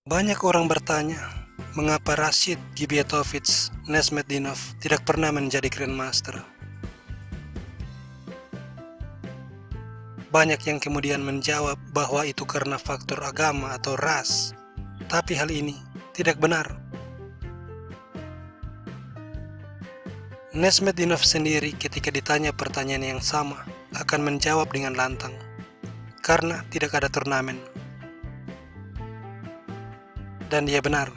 Banyak orang bertanya, mengapa Rashid Gibiatovic Nesmetdinov tidak pernah menjadi Grandmaster. Banyak yang kemudian menjawab bahwa itu karena faktor agama atau ras, tapi hal ini tidak benar. Nesmetdinov sendiri ketika ditanya pertanyaan yang sama akan menjawab dengan lantang, karena tidak ada turnamen. Dan dia benar.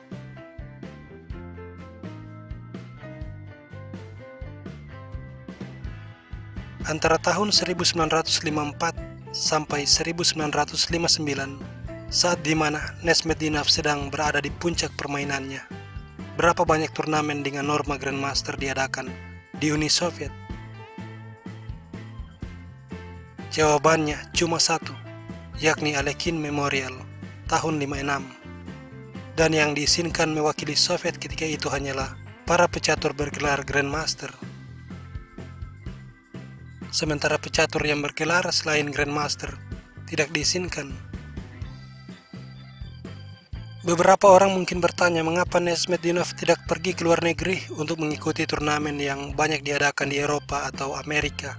Antara tahun 1954 sampai 1959, saat dimana Nesmetdinov sedang berada di puncak permainannya, berapa banyak turnamen dengan norma Grandmaster diadakan di Uni Soviet? Jawabannya cuma satu, yakni Alekhine Memorial tahun 56. Dan yang diizinkan mewakili Soviet ketika itu hanyalah para pecatur bergelar Grandmaster. Sementara pecatur yang bergelar selain Grandmaster tidak diizinkan. Beberapa orang mungkin bertanya mengapa Nesmetdinov tidak pergi ke luar negeri untuk mengikuti turnamen yang banyak diadakan di Eropa atau Amerika.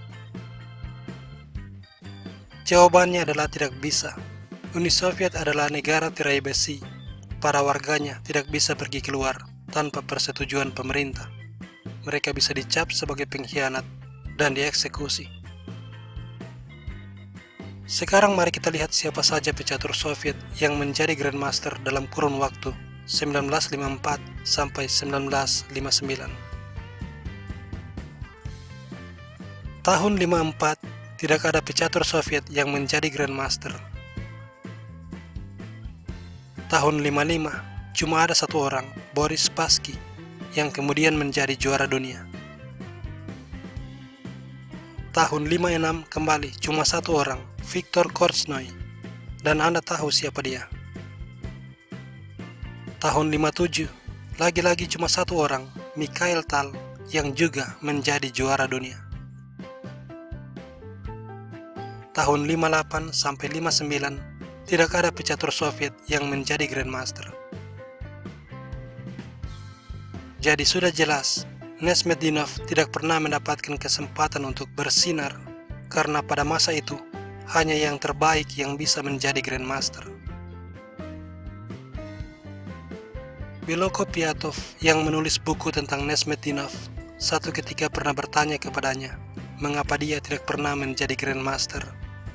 Jawabannya adalah tidak bisa. Uni Soviet adalah negara tirai besi. Para warganya tidak bisa pergi keluar tanpa persetujuan pemerintah. Mereka bisa dicap sebagai pengkhianat dan dieksekusi. Sekarang mari kita lihat siapa saja pecatur Soviet yang menjadi Grandmaster dalam kurun waktu 1954 sampai 1959. Tahun 54 tidak ada pecatur Soviet yang menjadi Grandmaster. Tahun 55 cuma ada satu orang, Boris Spassky, yang kemudian menjadi juara dunia. Tahun 56 kembali cuma satu orang, Viktor Korchnoi, dan Anda tahu siapa dia. Tahun 57 lagi-lagi cuma satu orang, Mikhail Tal, yang juga menjadi juara dunia. Tahun 58 sampai 59 tidak ada pecatur Soviet yang menjadi Grandmaster. Jadi sudah jelas, Nesmetdinov tidak pernah mendapatkan kesempatan untuk bersinar, karena pada masa itu hanya yang terbaik yang bisa menjadi Grandmaster. Beloko Piatov yang menulis buku tentang Nesmetdinov satu ketika pernah bertanya kepadanya mengapa dia tidak pernah menjadi Grandmaster.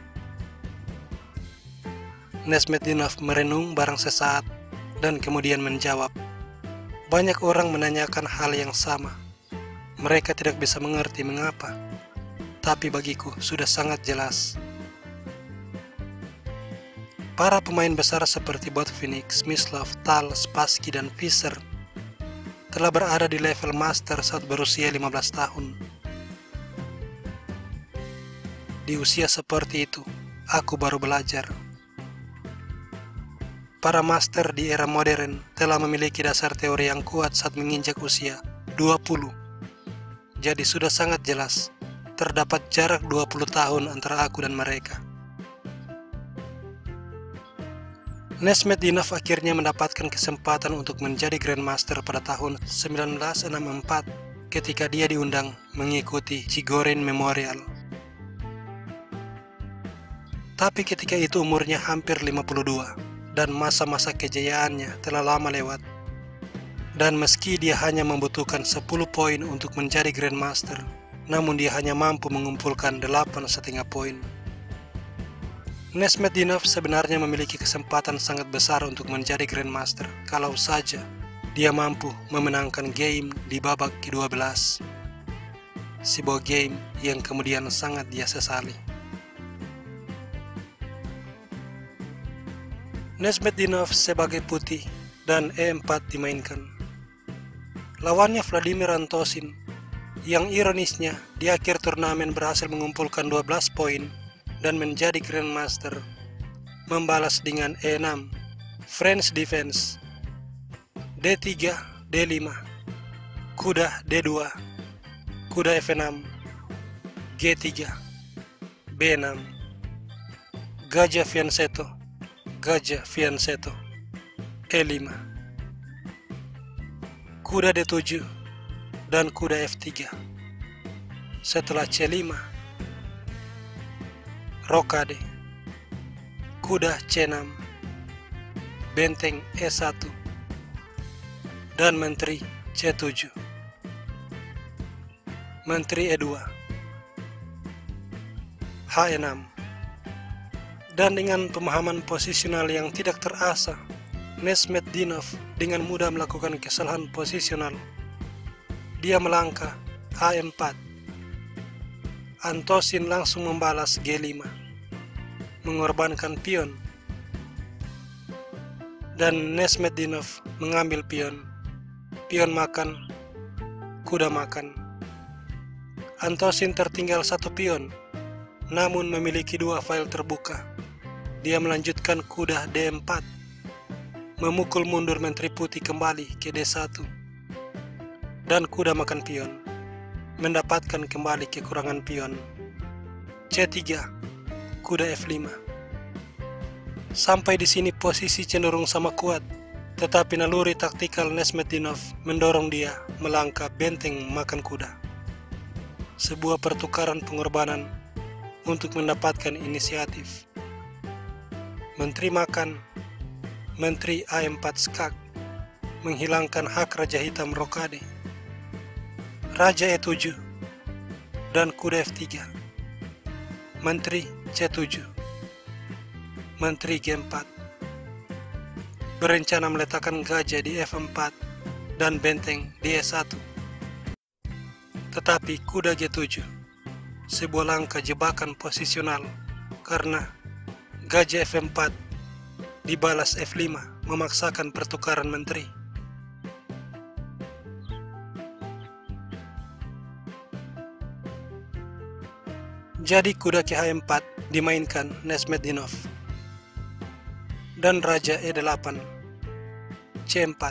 Nesmetdinov merenung barang sesaat dan kemudian menjawab, "Banyak orang menanyakan hal yang sama. Mereka tidak bisa mengerti mengapa. Tapi bagiku sudah sangat jelas. Para pemain besar seperti Botvinnik, Smyslov, Tal, Spassky, dan Fischer telah berada di level master saat berusia 15 tahun. Di usia seperti itu, aku baru belajar. Para master di era modern telah memiliki dasar teori yang kuat saat menginjak usia 20. Jadi sudah sangat jelas, terdapat jarak 20 tahun antara aku dan mereka." Nesmetdinov akhirnya mendapatkan kesempatan untuk menjadi Grandmaster pada tahun 1964 ketika dia diundang mengikuti Chigorin Memorial. Tapi ketika itu umurnya hampir 52 dan masa-masa kejayaannya telah lama lewat. Dan meski dia hanya membutuhkan 10 poin untuk menjadi Grandmaster, namun dia hanya mampu mengumpulkan 8,5 poin. Nesmetdinov sebenarnya memiliki kesempatan sangat besar untuk menjadi Grandmaster kalau saja dia mampu memenangkan game di babak ke-12. Sebuah game yang kemudian sangat dia sesali. Nesmetdinov sebagai putih dan E4 dimainkan. Lawannya Vladimir Antosin, yang ironisnya di akhir turnamen berhasil mengumpulkan 12 poin dan menjadi Grandmaster, membalas dengan E6, French Defense, D3, D5, kuda D2, kuda F6, G3, B6, Gajah Fianchetto, E5, kuda D7, dan kuda F3. Setelah C5, rokade, kuda C6, benteng E1, dan menteri C7. Menteri E2, H6. Dan dengan pemahaman posisional yang tidak terasa, Nesmetdinov dengan mudah melakukan kesalahan posisional. Dia melangkah H4. Antosin langsung membalas G5, mengorbankan pion, dan Nesmetdinov mengambil pion. Pion makan, kuda makan. Antosin tertinggal satu pion, namun memiliki dua file terbuka. Dia melanjutkan kuda D4, memukul mundur menteri putih kembali ke D1, dan kuda makan pion, mendapatkan kembali kekurangan pion. C3, kuda F5. Sampai di sini posisi cenderung sama kuat, tetapi naluri taktikal Nesmetdinov mendorong dia melangkah benteng makan kuda. Sebuah pertukaran pengorbanan untuk mendapatkan inisiatif. Menteri makan, menteri A4 skak, menghilangkan hak Raja Hitam rokade. Raja E7 dan kuda F3. Menteri C7. Menteri G4. Berencana meletakkan gajah di F4 dan benteng di E1. Tetapi kuda G7, sebuah langkah jebakan posisional, karena gajah F4 dibalas F5 memaksakan pertukaran menteri. Jadi kuda ke H4 dimainkan Nesmetdinov, dan Raja E8, C4,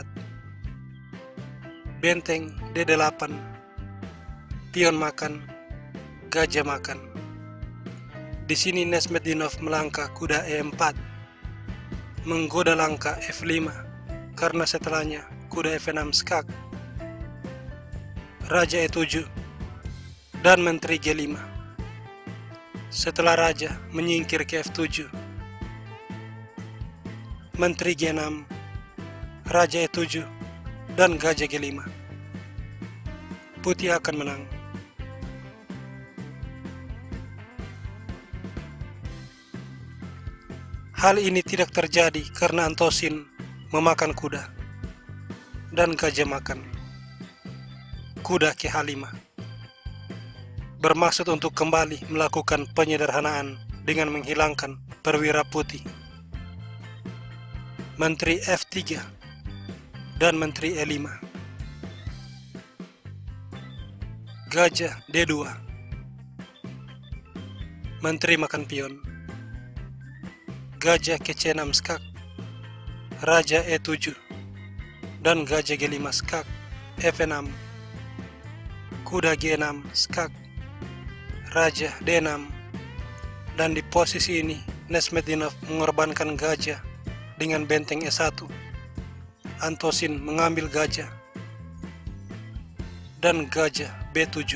benteng D8, pion makan, gajah makan. Di sini Nesmetdinov melangkah kuda E4, menggoda langkah F5, karena setelahnya kuda F6 skak, Raja E7, dan menteri G5. Setelah Raja menyingkir ke F7, menteri G6, Raja E7, dan gajah G5. Putih akan menang. Hal ini tidak terjadi karena Antosin memakan kuda, dan gajah makan. Kuda ke H5. Bermaksud untuk kembali melakukan penyederhanaan dengan menghilangkan perwira putih. Menteri F3 dan menteri E5. Gajah D2. Menteri makan pion. Gajah ke C6 skak, Raja E7, dan gajah G5 skak, F6, kuda G6 skak, Raja D6. Dan di posisi ini Nesmetdinov mengorbankan gajah dengan benteng E1. Antosin mengambil gajah, dan gajah B7,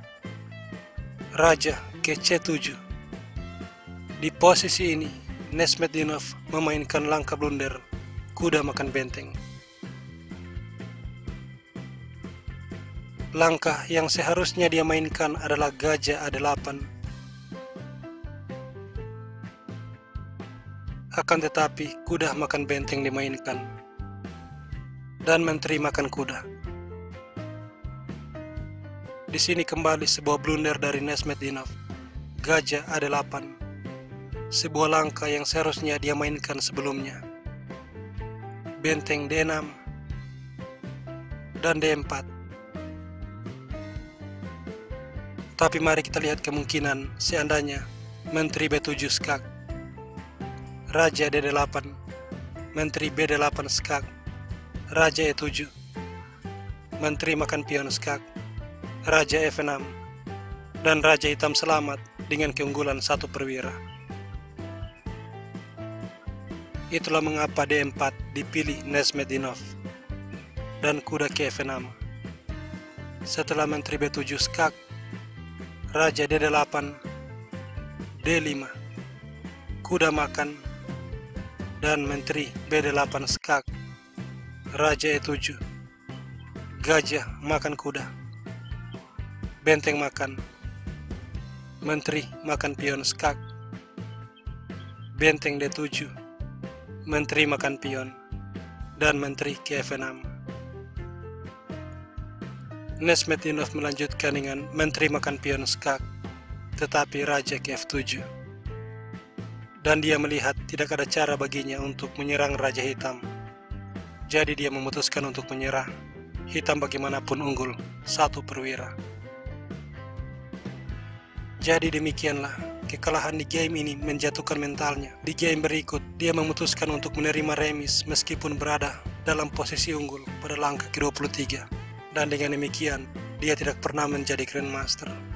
Raja ke C7. Di posisi ini Nesmetdinov memainkan langkah blunder, kuda makan benteng. Langkah yang seharusnya dia mainkan adalah gajah A8. Akan tetapi kuda makan benteng dimainkan, dan menteri makan kuda. Di sini kembali sebuah blunder dari Nesmetdinov, gajah A8. Sebuah langkah yang seharusnya dia mainkan sebelumnya. Benteng D6 dan D4. Tapi mari kita lihat kemungkinan seandainya menteri B7 skak, Raja D8, menteri B8 skak, Raja E7, menteri makan pion skak, Raja F6, dan Raja Hitam selamat dengan keunggulan satu perwira. Itulah mengapa D4 dipilih Nesmedinov dan kuda ke F6. Setelah menteri B7 skak, raja D8, D5, kuda makan, dan menteri B8 skak, raja E7, gajah makan kuda, benteng makan, menteri makan pion skak, benteng D7, menteri makan pion, dan menteri ke F6. Nesmedinov melanjutkan dengan menteri makan pion skak, tetapi raja ke F7. Dan dia melihat tidak ada cara baginya untuk menyerang raja hitam. Jadi dia memutuskan untuk menyerah. Hitam bagaimanapun unggul, 1 perwira. Jadi demikianlah, kekalahan di game ini menjatuhkan mentalnya. Di game berikut, dia memutuskan untuk menerima remis meskipun berada dalam posisi unggul pada langkah ke-23. Dan dengan demikian, dia tidak pernah menjadi Grandmaster.